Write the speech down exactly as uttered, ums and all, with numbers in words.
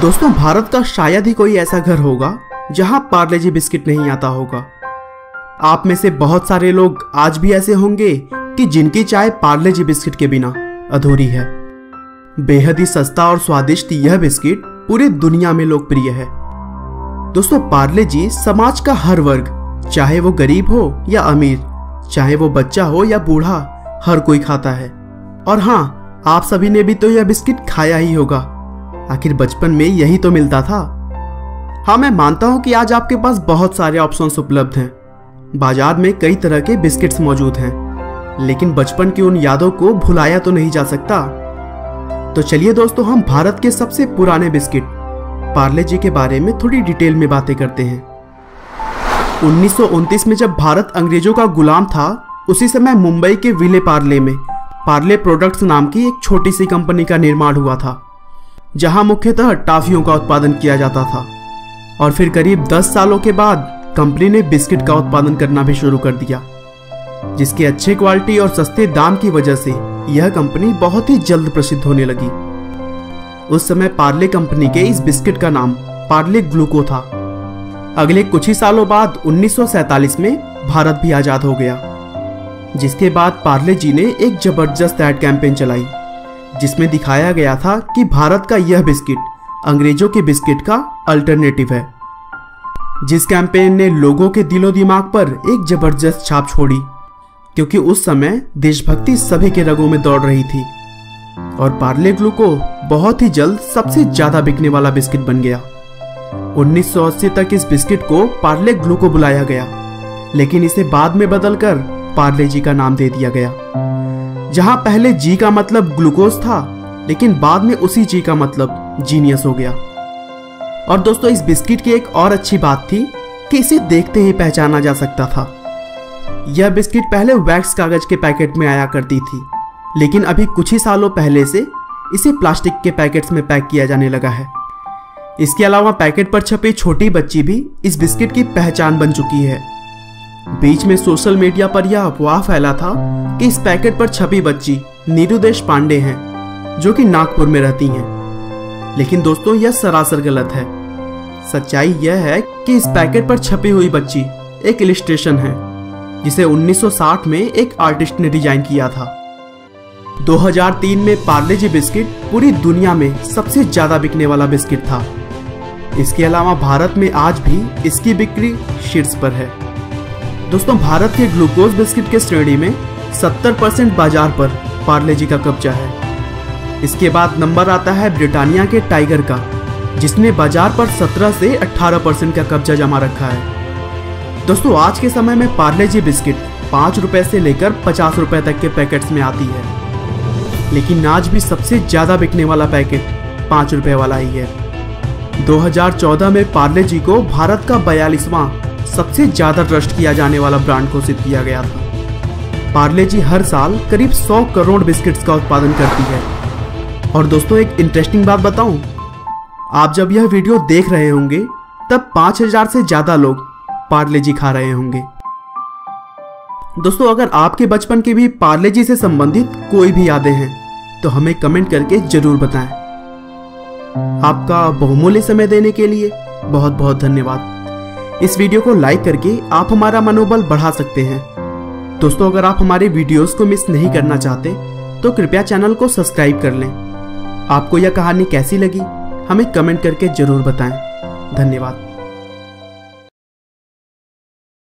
दोस्तों, भारत का शायद ही कोई ऐसा घर होगा जहां पार्ले जी बिस्किट नहीं आता होगा। आप में से बहुत सारे लोग आज भी ऐसे होंगे कि जिनकी चाय पार्ले जी बिस्किट के बिना अधूरी है। बेहद ही सस्ता और स्वादिष्ट यह बिस्किट पूरी दुनिया में लोकप्रिय है। दोस्तों, पार्ले जी समाज का हर वर्ग, चाहे वो गरीब हो या अमीर, चाहे वो बच्चा हो या बूढ़ा, हर कोई खाता है। और हाँ, आप सभी ने भी तो यह बिस्किट खाया ही होगा। आखिर बचपन में यही तो मिलता था। हाँ, मैं मानता हूँ कि आज आपके पास बहुत सारे ऑप्शंस उपलब्ध हैं। बाजार में कई तरह के बिस्किट्स मौजूद हैं, लेकिन बचपन की उन यादों को भुलाया तो नहीं जा सकता। तो चलिए दोस्तों, हम भारत के सबसे पुराने बिस्किट पार्ले जी के बारे में थोड़ी डिटेल में बातें करते हैं। उन्नीस सौ उनतीस में जब भारत अंग्रेजों का गुलाम था, उसी समय मुंबई के विले पार्ले में पार्ले प्रोडक्ट्स नाम की एक छोटी सी कंपनी का निर्माण हुआ था, जहां मुख्यतः टॉफियों का उत्पादन किया जाता था। और फिर करीब दस सालों के बाद कंपनी ने बिस्किट का उत्पादन करना भी शुरू कर दिया, जिसके अच्छे क्वालिटी और सस्ते दाम की वजह से यह कंपनी बहुत ही जल्द प्रसिद्ध होने लगी। उस समय पार्ले कंपनी के इस बिस्किट का नाम पार्ले ग्लूको था। अगले कुछ ही सालों बाद उन्नीस सौ सैंतालीस में भारत भी आजाद हो गया, जिसके बाद पार्ले जी ने एक जबरदस्त एड कैंपेन चलाई, जिसमें दिखाया गया था कि भारत का यह बिस्किट अंग्रेजों के बिस्किट का अल्टरनेटिव है। जिस कैंपेन ने लोगों के दिलो दिमाग पर एक जबरदस्त छाप छोड़ी, क्योंकि उस समय देशभक्ति सभी के रगों में दौड़ रही थी। और पार्ले ग्लूको बहुत ही जल्द सबसे ज्यादा बिकने वाला बिस्किट बन गया। उन्नीस सौ अस्सी तक इस बिस्किट को पार्ले ग्लूको बुलाया गया, लेकिन इसे बाद में बदलकर पार्ले जी का नाम दे दिया गया। जहां पहले जी का मतलब ग्लूकोज था, लेकिन बाद में उसी जी का मतलब जीनियस हो गया। और दोस्तों, इस बिस्किट की एक और अच्छी बात थी कि इसे देखते ही पहचाना जा सकता था। यह बिस्किट पहले वैक्स कागज के पैकेट में आया करती थी, लेकिन अभी कुछ ही सालों पहले से इसे प्लास्टिक के पैकेट्स में पैक किया जाने लगा है। इसके अलावा पैकेट पर छपी छोटी बच्ची भी इस बिस्किट की पहचान बन चुकी है। बीच में सोशल मीडिया पर यह अफवाह फैला था कि इस पैकेट पर छपी बच्ची नीरू देशपांडे हैं, जो कि नागपुर में रहती हैं। लेकिन दोस्तों, यह सरासर गलत है। सच्चाई यह है कि इस पैकेट पर छपी हुई बच्ची एक इलस्ट्रेशन है, जिसे उन्नीस सौ साठ में एक आर्टिस्ट ने डिजाइन किया था। दो हज़ार तीन में पार्ले जी बिस्किट पूरी दुनिया में सबसे ज्यादा बिकने वाला बिस्किट था। इसके अलावा भारत में आज भी इसकी बिक्री शीर्ष पर है। दोस्तों, भारत के ग्लूकोज बिस्किट के श्रेणी में सत्तर परसेंट बाजार पर पार्ले जी का कब्जा है। इसके बाद नंबर आता है ब्रिटानिया के टाइगर का, जिसने बाजार पर सत्रह से अठारह परसेंट का कब्जा जमा रखा है। दोस्तों, आज के समय में पार्ले जी बिस्किट पाँच रुपए से लेकर पचास रुपए तक के पैकेट्स में आती है, लेकिन आज भी सबसे ज्यादा बिकने वाला पैकेट पाँच रुपए वाला ही है। दो हज़ार चौदह में पार्ले जी को भारत का बयालीसवां सबसे ज्यादा ट्रस्ट किया जाने वाला ब्रांड घोषित किया गया था। पार्ले जी हर साल करीब सौ करोड़ बिस्किट्स का उत्पादन करती है। और दोस्तों, एक इंटरेस्टिंग बात बताऊं, आप जब यह वीडियो देख रहे होंगे तब पांच हजार से ज्यादा लोग पार्ले जी खा रहे होंगे। दोस्तों, अगर आपके बचपन की भी पार्ले जी से संबंधित कोई भी यादें हैं तो हमें कमेंट करके जरूर बताएं। आपका बहुमूल्य समय देने के लिए बहुत बहुत धन्यवाद। इस वीडियो को लाइक करके आप हमारा मनोबल बढ़ा सकते हैं। दोस्तों, अगर आप हमारे वीडियोस को मिस नहीं करना चाहते तो कृपया चैनल को सब्सक्राइब कर लें। आपको यह कहानी कैसी लगी हमें कमेंट करके जरूर बताएं। धन्यवाद।